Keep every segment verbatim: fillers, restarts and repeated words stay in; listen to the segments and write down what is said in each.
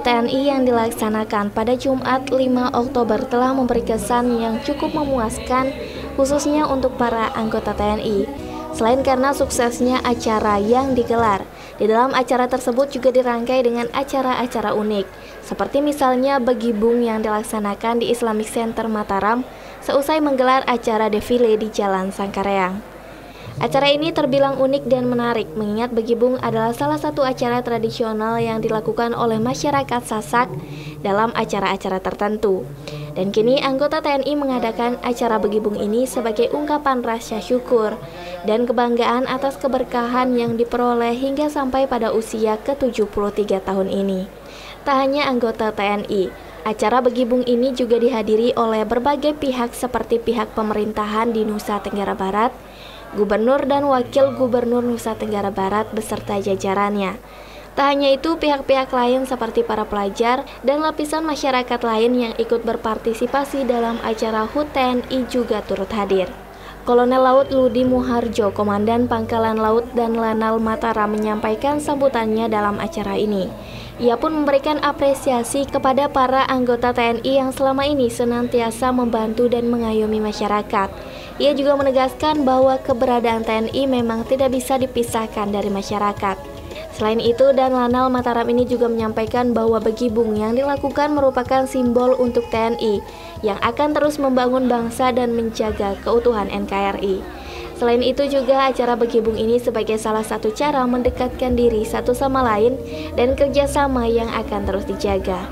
T N I yang dilaksanakan pada Jumat lima Oktober telah memberi kesan yang cukup memuaskan, khususnya untuk para anggota T N I. Selain karena suksesnya acara yang digelar, di dalam acara tersebut juga dirangkai dengan acara-acara unik, seperti misalnya Begibung yang dilaksanakan di Islamic Center Mataram seusai menggelar acara defile di Jalan Sangkareang. Acara ini terbilang unik dan menarik, mengingat Begibung adalah salah satu acara tradisional yang dilakukan oleh masyarakat Sasak dalam acara-acara tertentu. Dan kini anggota T N I mengadakan acara Begibung ini sebagai ungkapan rasa syukur dan kebanggaan atas keberkahan yang diperoleh hingga sampai pada usia ke tujuh puluh tiga tahun ini. Tak hanya anggota T N I, acara Begibung ini juga dihadiri oleh berbagai pihak seperti pihak pemerintahan di Nusa Tenggara Barat, Gubernur dan Wakil Gubernur Nusa Tenggara Barat beserta jajarannya. Tak hanya itu, pihak-pihak lain seperti para pelajar dan lapisan masyarakat lain yang ikut berpartisipasi dalam acara H U T T N I juga turut hadir. Kolonel Laut Ludi Muharjo, Komandan Pangkalan Laut dan Lanal Mataram, menyampaikan sambutannya dalam acara ini. Ia pun memberikan apresiasi kepada para anggota T N I yang selama ini senantiasa membantu dan mengayomi masyarakat. Ia juga menegaskan bahwa keberadaan T N I memang tidak bisa dipisahkan dari masyarakat. Selain itu, dan Lanal Mataram ini juga menyampaikan bahwa Begibung yang dilakukan merupakan simbol untuk T N I yang akan terus membangun bangsa dan menjaga keutuhan N K R I. Selain itu juga acara Begibung ini sebagai salah satu cara mendekatkan diri satu sama lain dan kerjasama yang akan terus dijaga.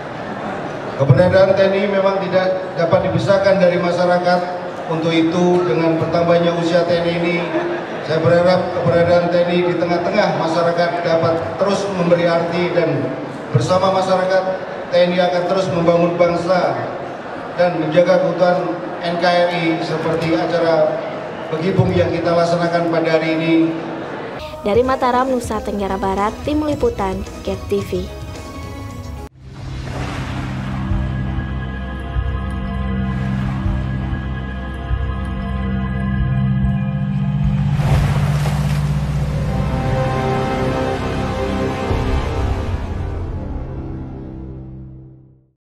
Keberadaan T N I memang tidak dapat dipisahkan dari masyarakat. Untuk itu, dengan bertambahnya usia T N I ini, saya berharap keberadaan T N I di tengah-tengah masyarakat dapat terus memberi arti, dan bersama masyarakat T N I akan terus membangun bangsa dan menjaga keutuhan N K R I seperti acara Begibung yang kita laksanakan pada hari ini. Dari Mataram, Nusa Tenggara Barat, Tim Liputan, Gap T V.